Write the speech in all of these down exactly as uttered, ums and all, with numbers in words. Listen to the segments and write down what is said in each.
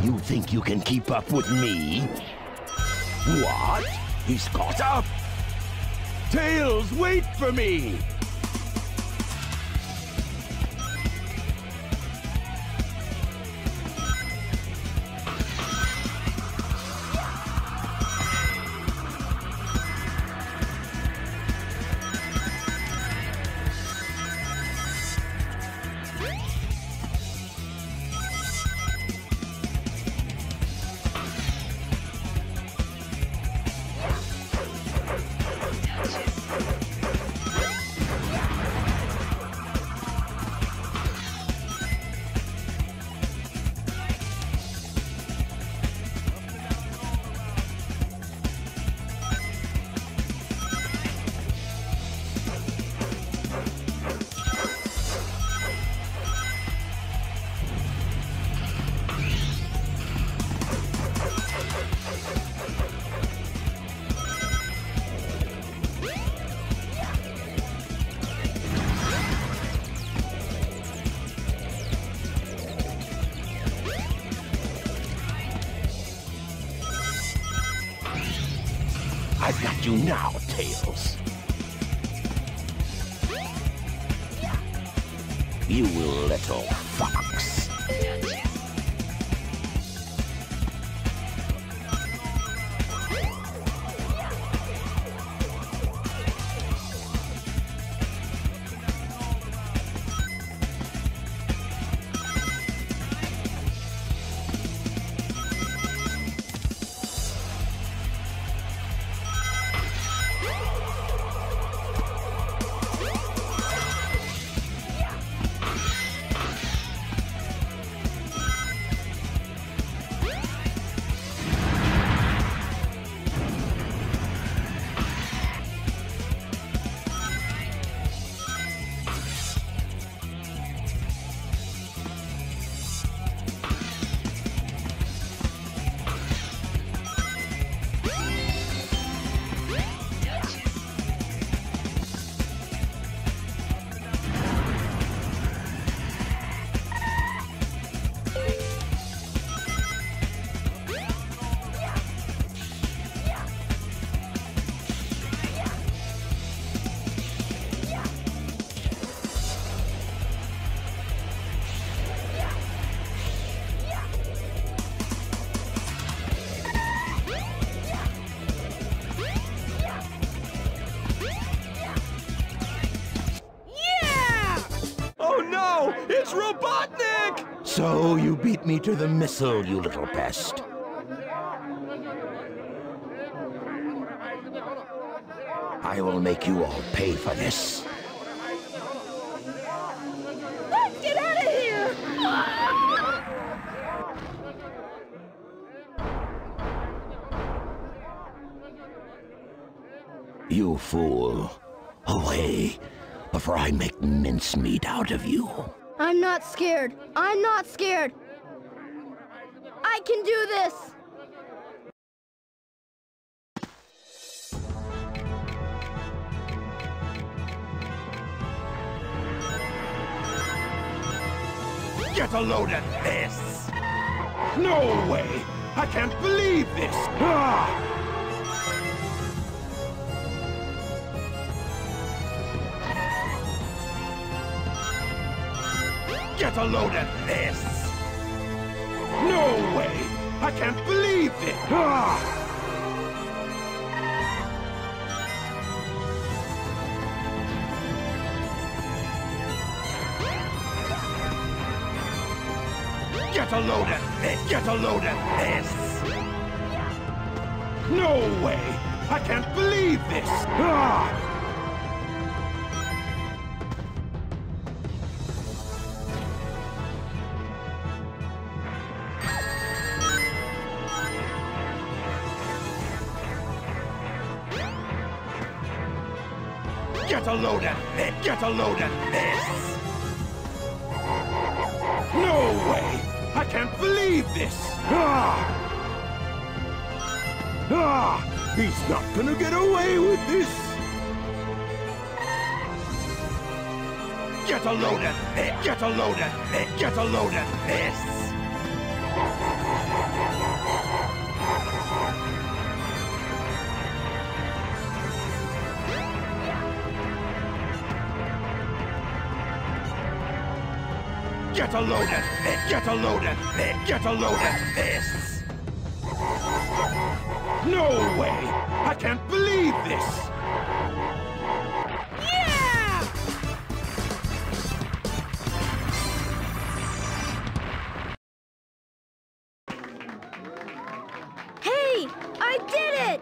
You think you can keep up with me? What? He's caught up? Tails, wait for me! I've got you now, Tails. You little fox. It's Robotnik! So you beat me to the missile, you little pest. I will make you all pay for this. Let's get out of here! You fool. Away, before I make mincemeat out of you. I'm not scared. I'm not scared. I can do this. Get a load of this! No way! I can't believe this! Ah! Get a load of this! No way! I can't believe it! Ah! Get a load of this! Get a load of this! No way! I can't believe this! Ah! Get a load of this! Get a load of this! No way! I can't believe this! Ah! Ah! He's not gonna get away with this! Get a load of this! Get a load of this! Get a load of this! Get a load of this! Get a load of this! Get a load of this! No way! I can't believe this! Yeah! Hey! I did it!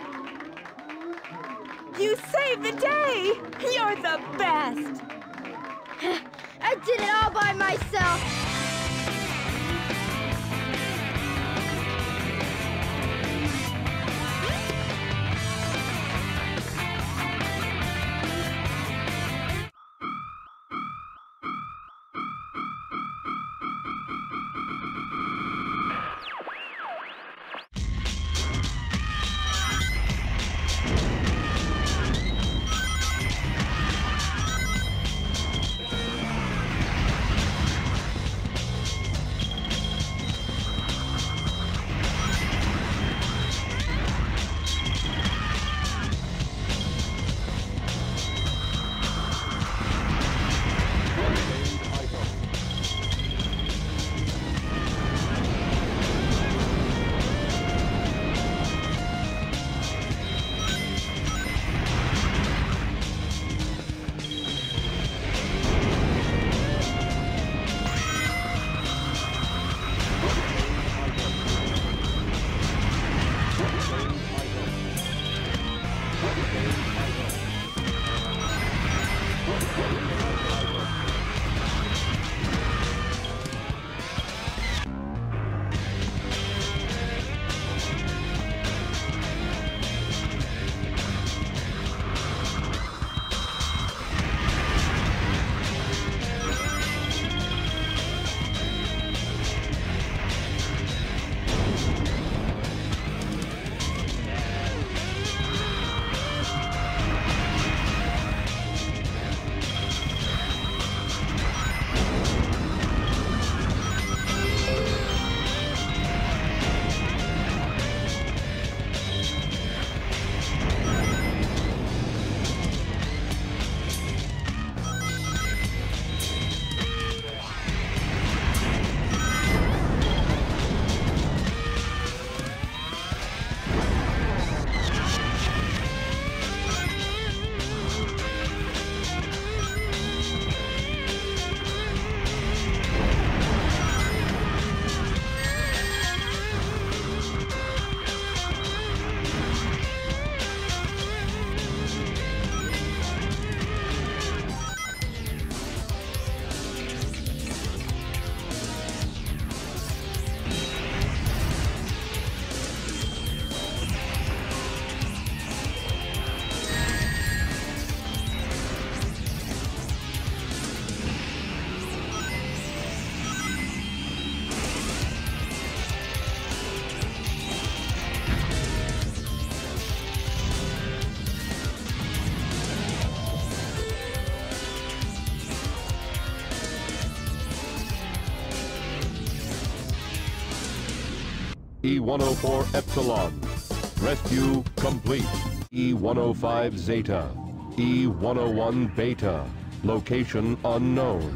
You saved the day! You're the best! I did it all by myself! E one oh four Epsilon. Rescue complete. E one oh five Zeta. E one oh one Beta. Location unknown.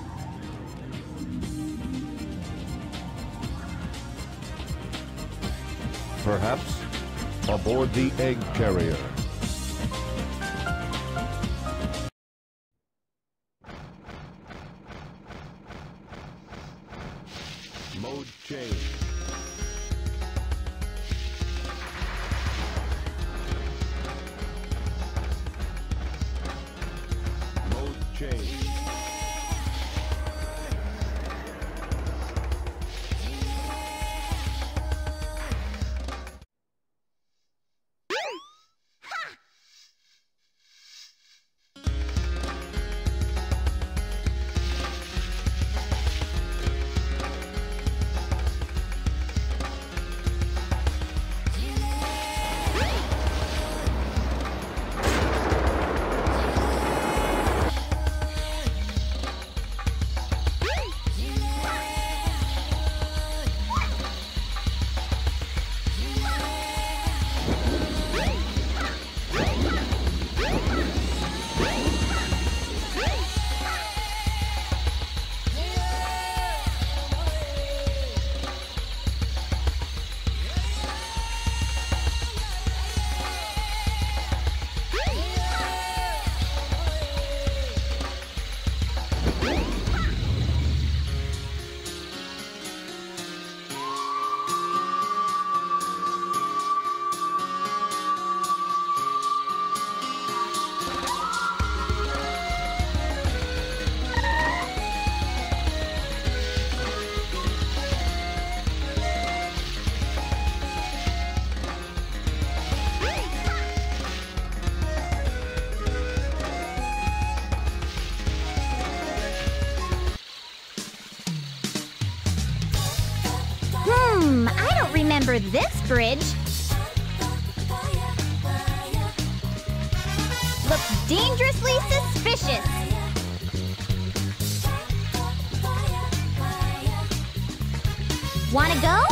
Perhaps aboard the egg carrier. Mode change. Mode change. remember this bridge. Looks dangerously suspicious. Wanna go?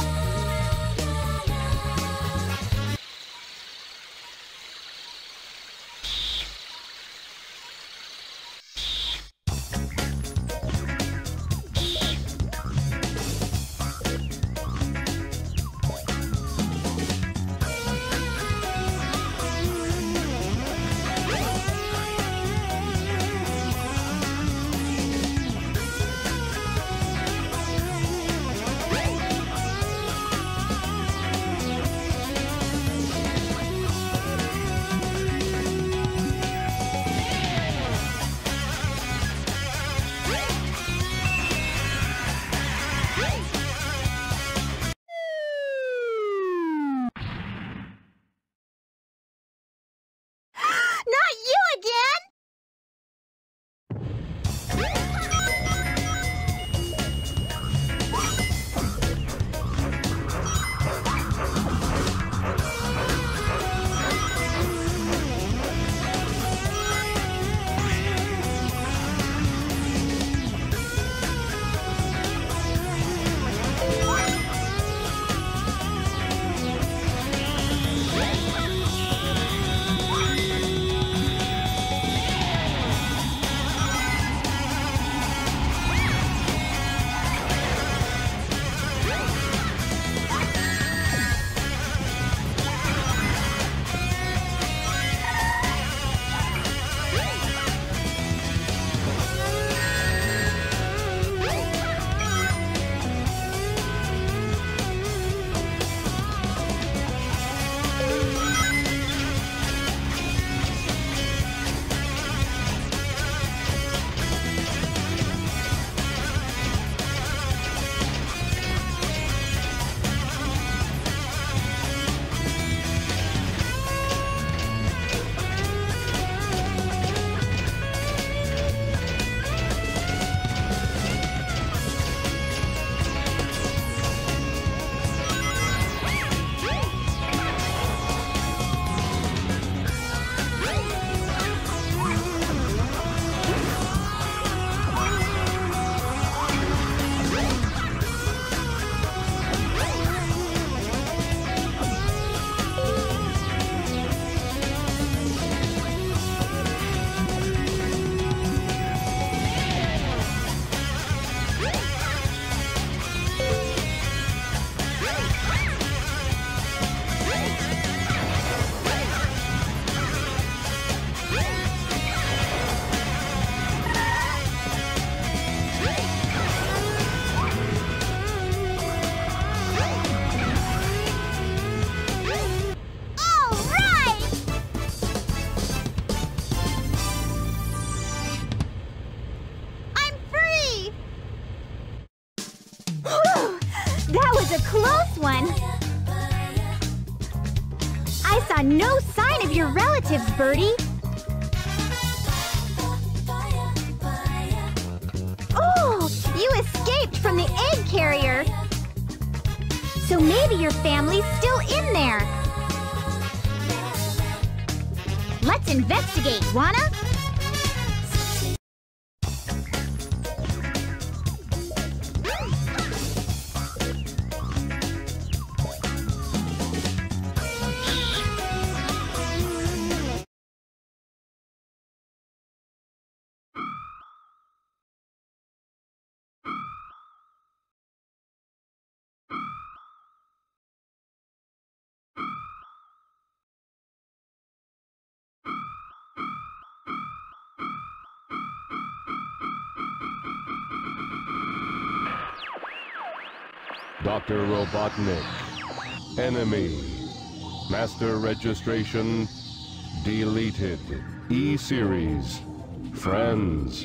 No sign of your relatives, Birdie. Oh, you escaped from the egg carrier. So maybe your family's still in there. Let's investigate, wanna? Doctor Robotnik. Enemy. Master registration deleted. E-Series. Friends.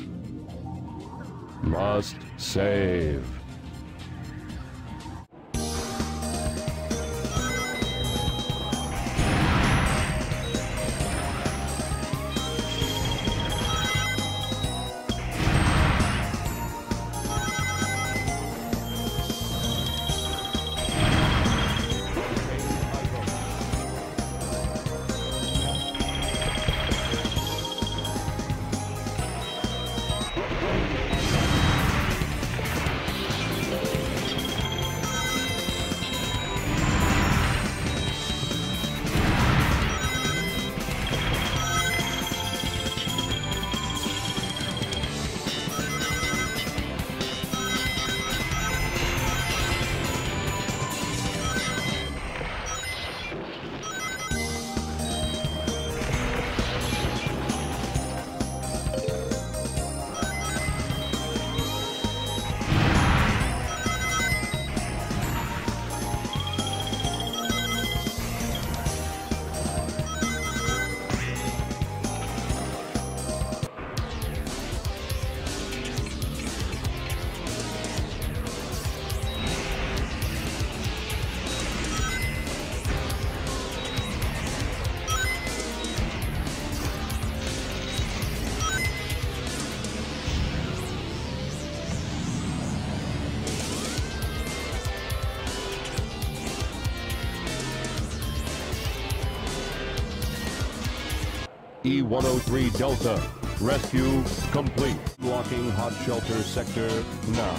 Must save. E one oh three Delta. Rescue complete. Blocking hot shelter sector now.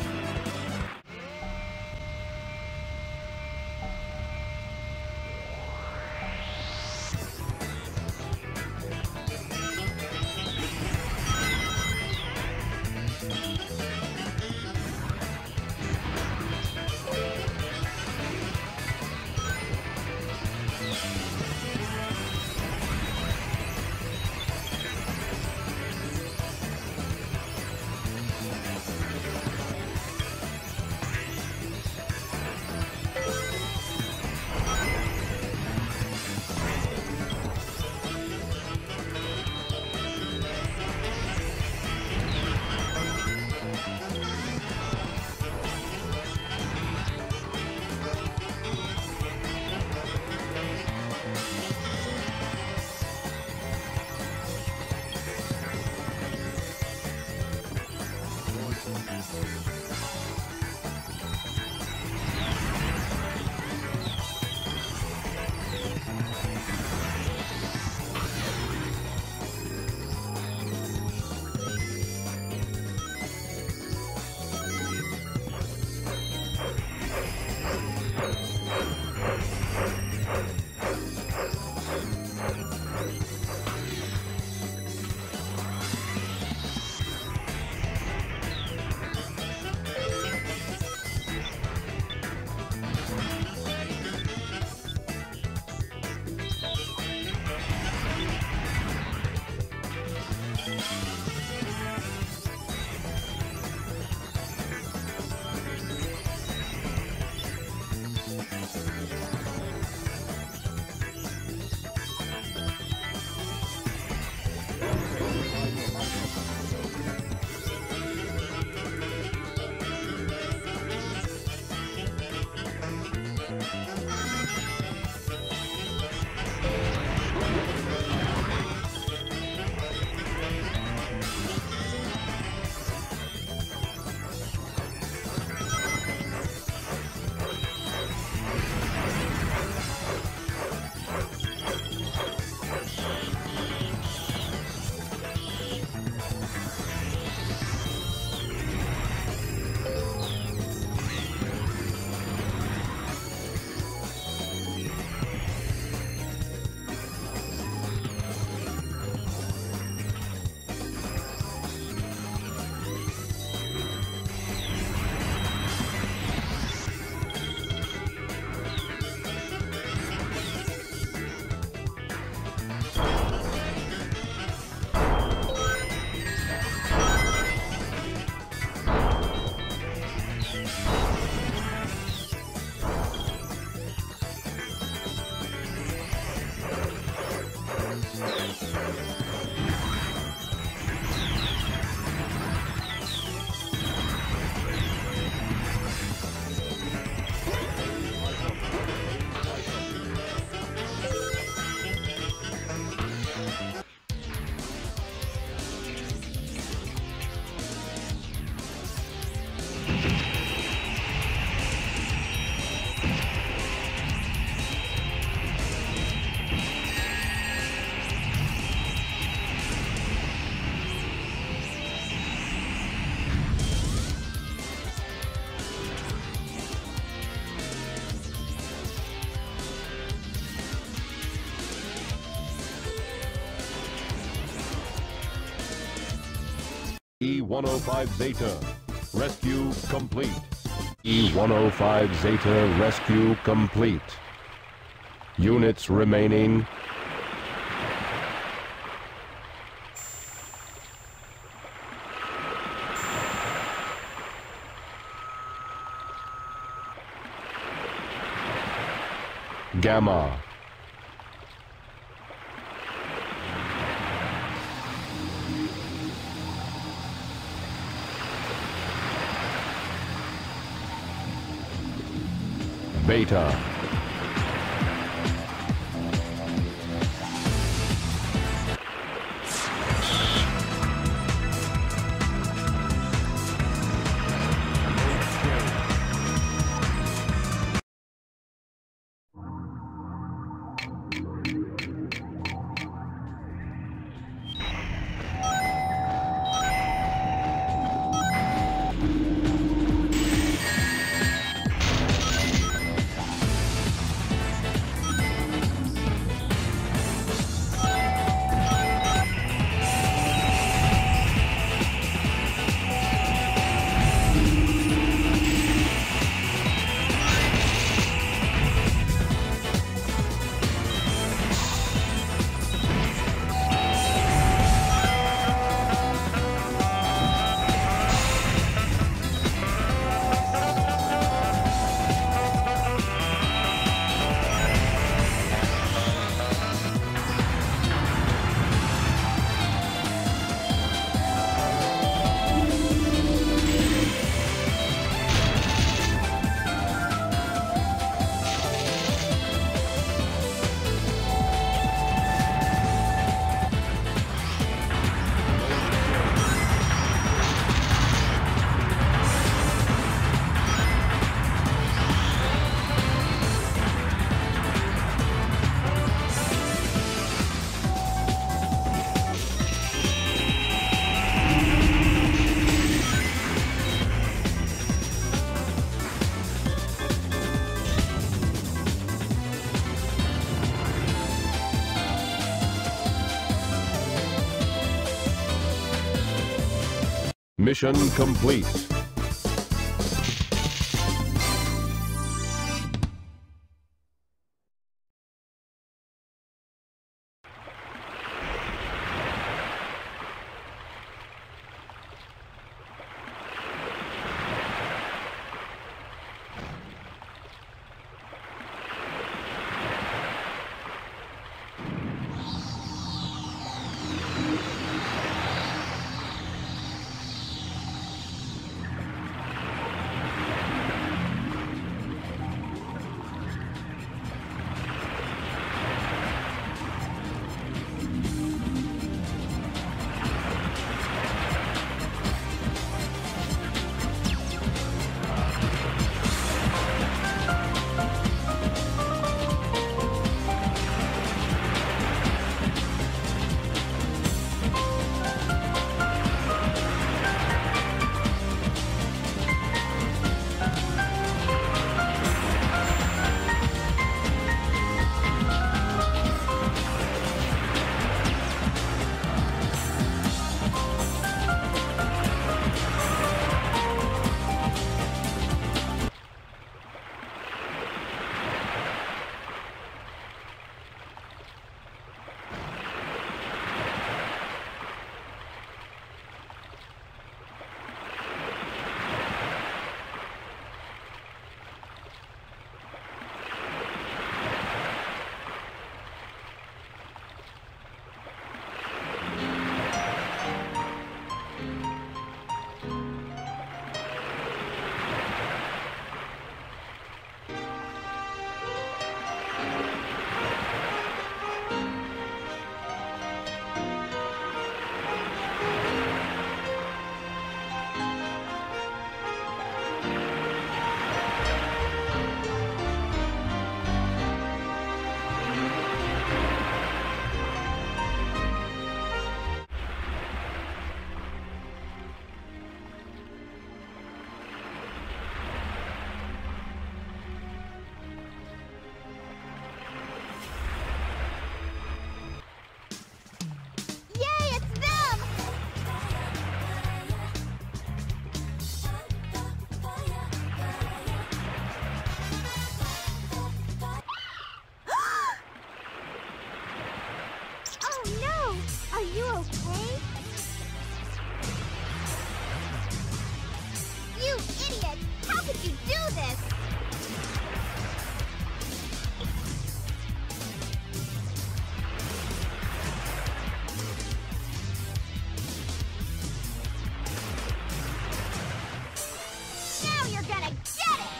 E one oh five Zeta. Rescue complete. E one oh five Zeta rescue complete. Units remaining. Gamma. Beta. Mission complete. Are you okay? You idiot! How could you do this? Now you're gonna get it!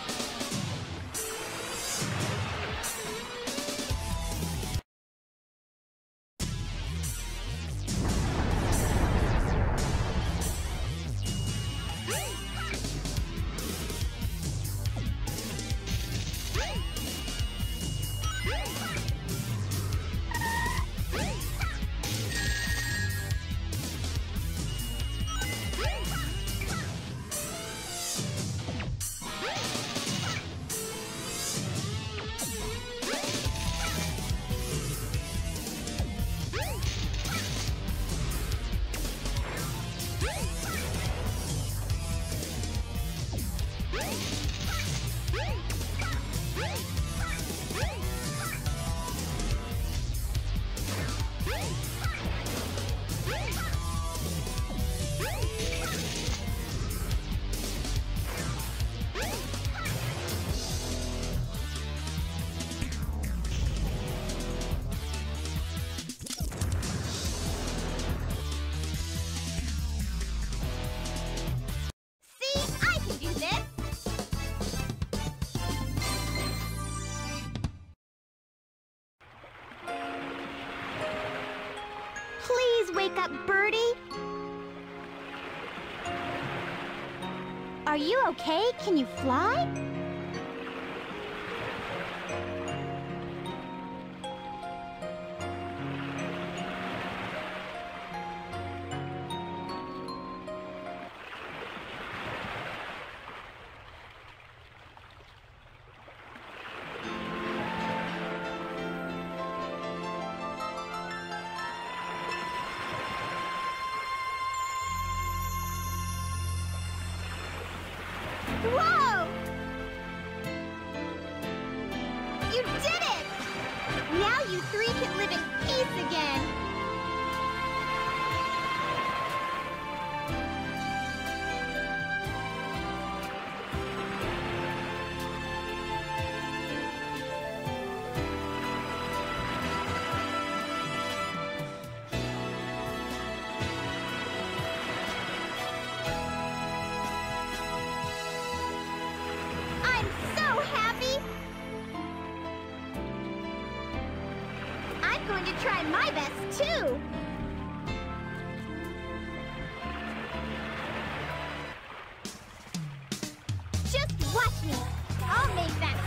Wake up, Birdie. Are you okay? Can you fly? did it! Now you three can live in peace again. I'm so happy! I'm going to try my best, too! Just watch me! I'll make that